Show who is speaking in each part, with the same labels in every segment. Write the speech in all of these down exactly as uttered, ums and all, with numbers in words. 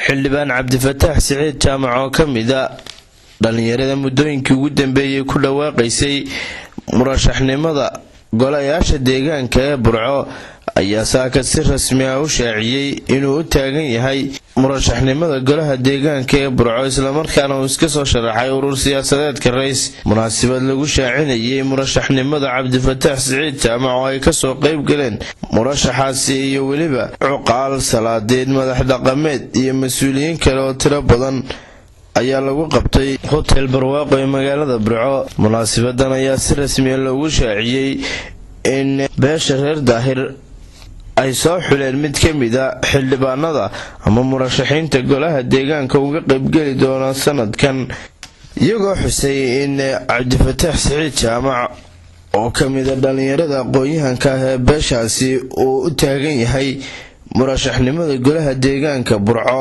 Speaker 1: xildhibaan Cabdifataax Siciid Jaamac oo kamida dhalinyarada muddooyinkii ugu dambeeyay ku dhawaaqaysay murashaxnimada golayaasha deegaanka ee Burco ayaa saaka si rasmi ah u shaaciyay inuu u taagan yahay murashaxnimada golaha deegaanka ee Burco isla markaana uu iska soo sharaxay urur siyaasadeedka rays munaasabad lagu shaacinayay murashaxnimada Cabdifataax Siciid Jaamac oo ay ka soo qayb galeen murashaxaasi iyo waliba cuqaal salaadeed madax dhaqameed iyo mas'uuliyiin kale oo tiro badan ayaa lagu qabtay hotel barwaaqo ee magaalada Burco munaasabadan ayaa si rasmi ah loogu shaaciyay in beesha reer daahir ay soo xuleen mid kamid ah xildhibaanada ama murashaxiinta golaha deegaanka uga qayb gali doona sanadkan iyagoo xusay in Cabdifataax Siciid Jaamac oo kamid ah dhalinyarada aqoon-yahanka ah ee beeshaasi uu u taagan yahay murashaxnimada golaha deegaanka Burco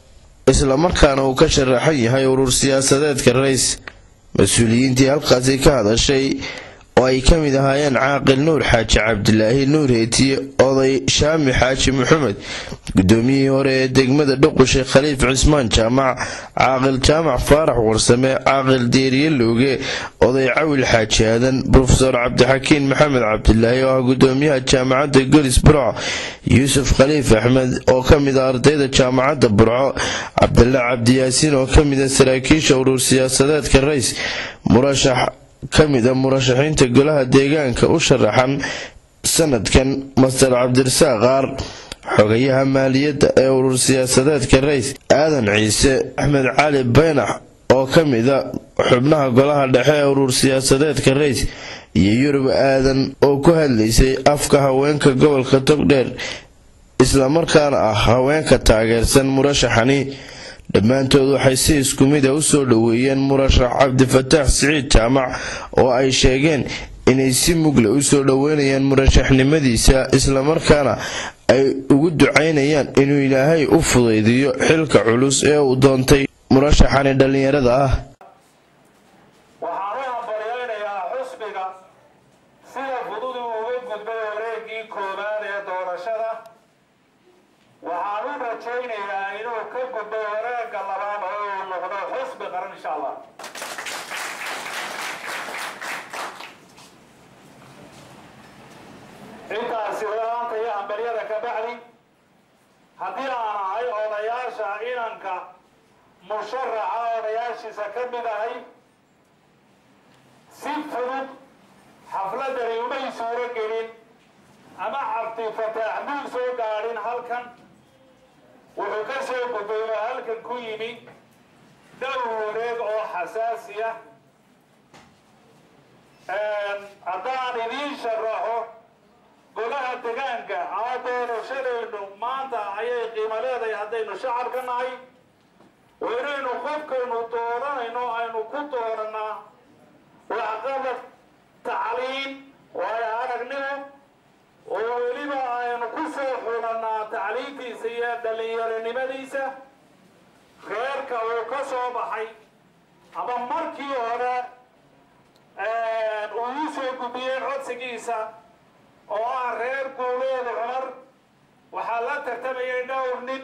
Speaker 1: isla markaana uu ka sharaxan yahay urur siyaasadeedka rays mas'uuliyiintii halkaasi ka hadashay oo ay kamid ahaayeen caaqil Nuur Xaaji Cabdilaahi Nuur Heetiye oday Shaami Xaaji Maxamed gudoomiyihii hore ee degmada Dhuqushe Khaliif Cismaan Jaamac caaqil Jaamac Faarax Warsame caaqil Deeriye Looge oday Cawil Xaaji Aadan Professor Cabdixakiin Maxamed Cabdilaahi oo gudoomiyaha jaamacadda Golis Burco Yuusuf Khaliif Axmed oo kamid ah ardayda jaamacadda Burco Cabdillah Cabdi Yaasiin oo kamid ah saraakiisha urur siyaasadeedka rays murashax kamida murashaxiinta golaha deegaanka u sharaxan sanadkan Master Cabdirasaaq Qaar xogayaha maaliyadda ee urur siyaasadeedka rays Aadan Ciise Axmed Cali Baynax oo kamida xubnaha golaha dhexe ee urur siyaasadeedka rays iyo Yurub Aadan oo ku hadlaysay afka haweenka gobolka Togdheer isla markaana ah haweenka taageersan murashaxani dhammaantood waxay si isku mid ah u soo dhaweeyeen murashax Cabdifataax Siciid Jaamac oo ay sheegeen inay si mugle u soo dhaweynayaan murashaxnimadiisa isla markaana ay ugu ducaynayaan inuu Ilaahay u fudaydiyo xilka culus ee uu doontay murashaxani dhalinyarada ah
Speaker 2: waxaan u hambaleynayaa xusbiga sida fudud uu uga gudbay wareegii koowaad ee doorashada waxaan u rajaynayaa inuu ka gudbo wareegga labaad oo uu noqdo xusbi qaran insha Allah intaasi walaanta iyo hambalyada ka bacdi haddii aan ahay odayaasha inanka musharaxa odayaashiisa ka mid ahay si fudud xafladani umay suuro gelin ama Cabdifataax muu soo gaadhin halkan wuxuu ka soo gudbay oo halkan ku yimi dhowr wareeg oo xasaasi ah haddaan idiin sharaxo golaha deegaanka ama doorashadeennu maanta ayay qiimo leedahay haddaynu shacabka nahay waynaynu qofkaynu dooranayno aynu ku dooranaa waxqabad tacliin waayo aragnimo oo weliba aynu ku soo xulanaa tacliintiisa iyo dhalinyaronimadiisa reerka uu ka soo baxay ama markii hore uu u soo gudbiyey codsigiisa oo ah reer Guuleed Cumar waxaa la tartamayay dhowr nin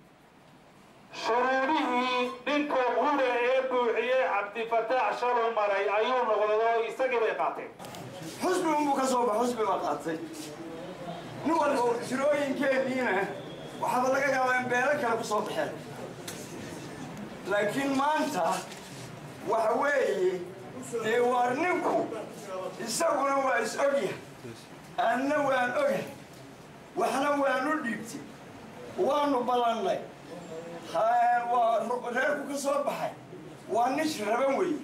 Speaker 2: shuruudihii ninka guud ee buuxiyey Cabdifataax shalay maray ayuu noqday isagii bay qaateen
Speaker 3: xusbi uu ka soo baxay xusbi waa qaatay nin walba shirooyinkeediina waxaa laga yaabaa in beelo kale ku soo baxeen laakiin maanta waxa weeye ee war ninku isaguna waa is ogyahay anna waan ogyahay waxna waan u dhiibtay waanu balannay waa reerku ka soo baxay waa nin shiraban weeye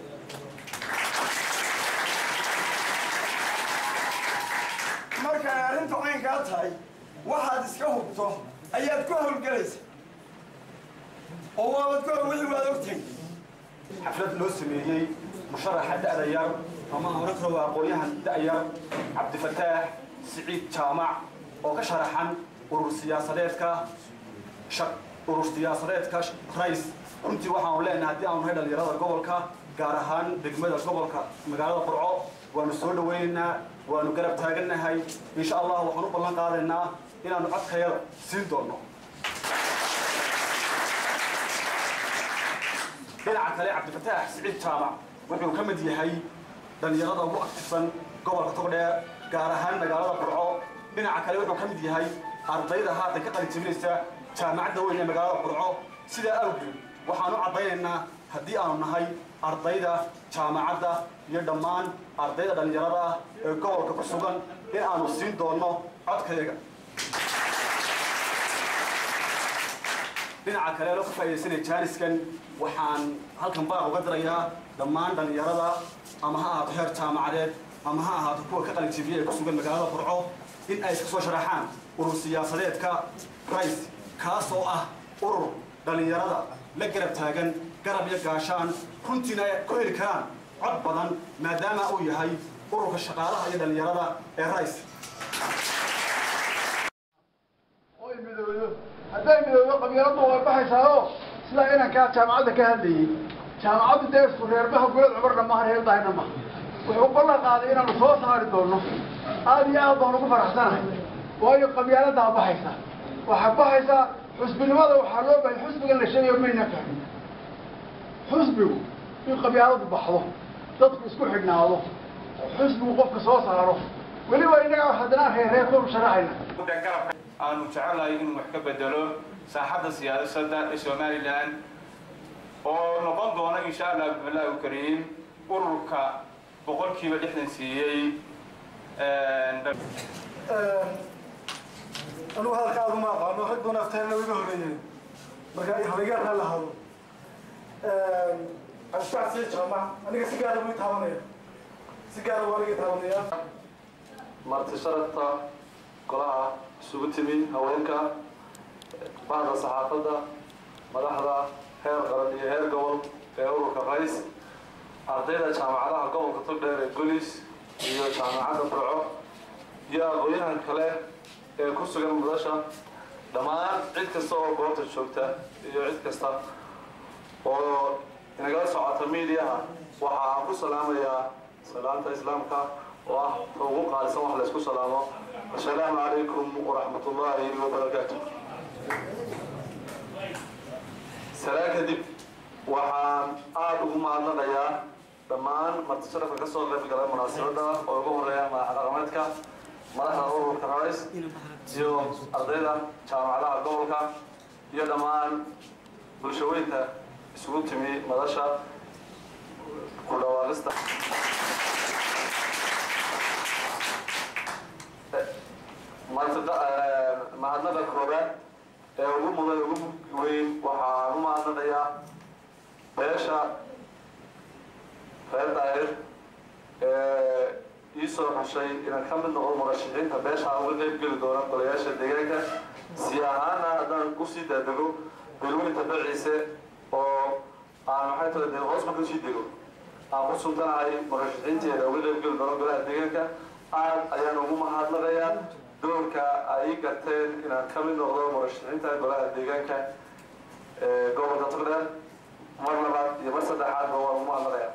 Speaker 3: marka arrintu caynkaa tahay waxaad iska hubto ayaad ku howlgalaysa oo waad ku wixii waad ogtahay
Speaker 4: xaflad loo sameeyey musharaxa da'da yar ama amraka waa aqoonyahan da'da yar Cabdifataax Siciid Jaamac oo ka sharaxan urur siyaasadeedka shaq urur siyaasadeedka rays runtii waxaan leenahay haddii aanu nahay dhalinyarada gobolka gaar ahaan degmada gobolka magaalada Burco waanu soo dhaweynaynaa waanu garab taaganahay insha Allah waxaan u ballan qaadaynaa inaanu codkayada siin doono dhinaca kale cabdifataax siciid jaamac wuxuu ka mid yahay dhalinyarada ugu aktifsan gobolka togdheer gaar ahaan magaalada burco dhinaca kale wuxuu ka mid yahay ardayda haatan ka qalin jebinaysa jaamacadda weyn ee magaalada burco sidaa awgeed waxaan u caddaynaynaa haddii aanu nahay ardayda jaamacadda iyo dhammaan ardayda dhalinyarada ah ee gobolka ku sugan in aanu siin doonno codkayaga dhinaca kale loo ka faa'iidaysanaya jaaniskan waxaan halkan baaq uga dirayaa dhammaan dhalinyarada ama ha ahaato heer jaamacadeed ama ha ahaato kuwa ka qalin jebiya ee ku sugan magaalada burco in ay iska soo sharaxaan urur siyaasadeedka rays kaas oo ah urur dhalinyarada la garab taagan garab iyo gaashaan runtiina ay ku heli karaan cod badan maadaama uu yahay ururka shaqaalaha iyo dhalinyarada ee rays
Speaker 5: oo midowdo hadday midowdo qabyaaladu way baxaysaa sida inankaa jaamacadda ka hadlayay jaamacaddu dee isku reerbaha gulad cumar dhammaan reerdahayna ma wuxuu ballan qaaday inaanu soo saari doonno aad iyo aad baan ugu faraxsanahay waayo qabyaaladaa baxaysa waxaa baxaysaa xusbinimada waxaa loo bahay xusbigan la sheegayo mayna fahmin xusbigu in qabyaaladu baxdo dadku isku xidhnaado xusbigu qofka soo saaro weliba innaga haddana reerreer kor u sharaxayna
Speaker 2: aanu jecelahay inuu wax ka bedelo saaxadda siyaasadda ee somalilan oo noqon doona insha allah billahi kariim ururka boqolkiiba lixdan siiyey
Speaker 5: anugu hadalkaadu ma aqaano rag doon afteena iga horeeyeen marka halaga lahado ashtac si jaamac aniga si gaar ah u taabanaya si gaar ah waliga taabanaya
Speaker 6: marti sharafta golaha isugu timi haweenka bahda saxaafadda madaxda heer qaran iyo heer gobol ee ururka rays ardayda jaamacadaha gobolka togdheer ee gulis iyo jaamacadda burco iyo aqoonyahan kale ee ku sugan mudasha dhammaan cid kasta oo goobta joogta iyo cid kasta oo inagala socota miidiyaha waxa aan ku salaamayaa salaanta islaamka oo ah ugu qaalisan wax la isku salaamo assalaamu calaykum waraxmatullaahi wabarakaatu salaan kadib waxaan aada ugu mahadnaqayaa dhammaan marti sharafka ka soo qayb galay munaasabadda oo ugu horeeya madax dhaqameedka madaxda ururka rays iyo ardayda jaamacadaha gobolka iyo dhammaan bulshaweynta isugu timi madasha ku dhawaaqista mahadnaqa koobaad ee ugu mudan ugu weyn waxaan u mahadnaqayaa beesha reer daahir ee ii soo xushay inaan ka mid noqdo murashaxiinta beesha uga qayb geli doona golayaasha deegaanka si ahaana haddaan usii daadego bilweynta baciise oo aan maxay tahay dee hoos marka usii dego aan ku suntanahay murashaxiinteeda uga qayb geli doona golaha deegaanka aad ayaan ugu mahadnaqayaa doorka ay garteen inaan ka mid noqdo murashaxiinta golaha deegaanka ee gobolka togdheer mar labaad iyo mar saddexaadba waan ugu mahadnaqayaa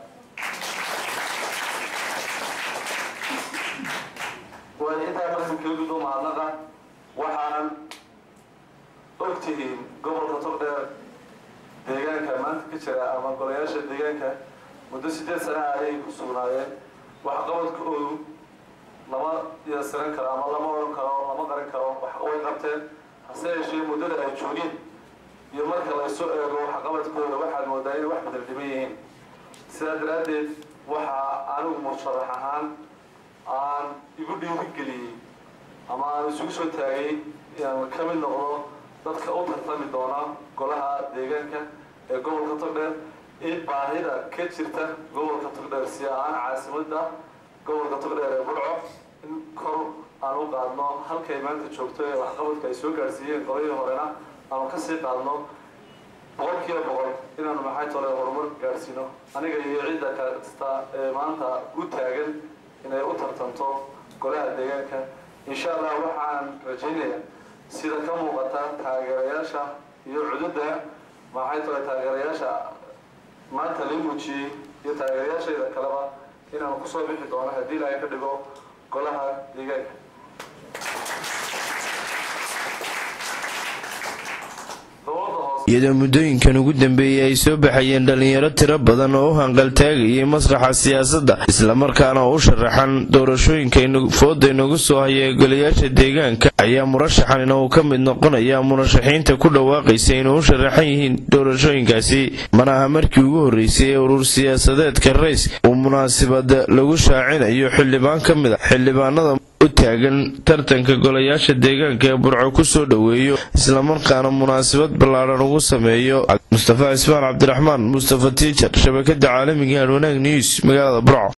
Speaker 6: way intaa markan kaga gudbo mahadnaqa waxaan ogtihiin gobolka togdheer deegaanka maanta ka jira ama golayaasha deegaanka muddo sideed sana ayay ku sugnaayeen waxqabadkoodu lama yasiran karo ama lama oran karo lama qaran karo wax way qabteen hase yeeshee muddada ay joogeen iyo marka la soo eego waxqabadkooda waxaad moodaa inay wax bedel-dhiban yihiin sidaa daraaddeed waxaa anigu musharax ahaan aan igu dhiirigeliyey ama aan isugu soo taagay inaan ka mid noqdo dadka u tartami doona golaha deegaanka ee gobolka togdheer in baahida ka jirta gobolka togdheer si ahaan caasimadda gobolka togdheer ee burco in kor aan u qaadno halkay maanta joogto ee waxqabadka ay soo gaadhsiiyeen qoladii horena aanu kasii qaadno boqolkiiba boqol inaanu maxay tole horumar gaadhsiino aniga iyo cidda kasta ee maanta u taagan inay u tartanto golaha deegaanka insha allah waxaan rajaynayaa sida ka muuqata taageerayaasha iyo cududda maxay tole taageerayaasha maanta la muujiyey iyo taageerayaashayda kaleba inaanu kusoo bixi doono haddii ilaahay ka dhigo golaha deegaanka
Speaker 1: iyadoo muddooyinkan ugu dambeeyay ay soo baxayeen dhalinyaro tiro badan oo u hanqaltaagayay masraxa siyaasadda islamarkaana u sharaxan doorashooyinka fooda inagu soo haya golayaasha deegaanka ayaa murashaxanina uu ka mid noqonaya murashaxiinta ku dhawaaqaysa inuu u sharaxan yihiin doorashooyinkaasi. mana aha markii ugu horreysay ee urur siyaasadeedka rays uu munaasabada lagu shaacinayo xildhibaan ka mid a xildhibaanada u taagan tartanka golayaasha deegaanka ee Burco ku soo dhaweeyo islamarkaana munaasabad ballaaran ugu sameeyo. Mustafa Ismaan Cabdiraxmaan Mustafa Teacher, shabakada caalamiga ee Wanaag News, magaalada Burco.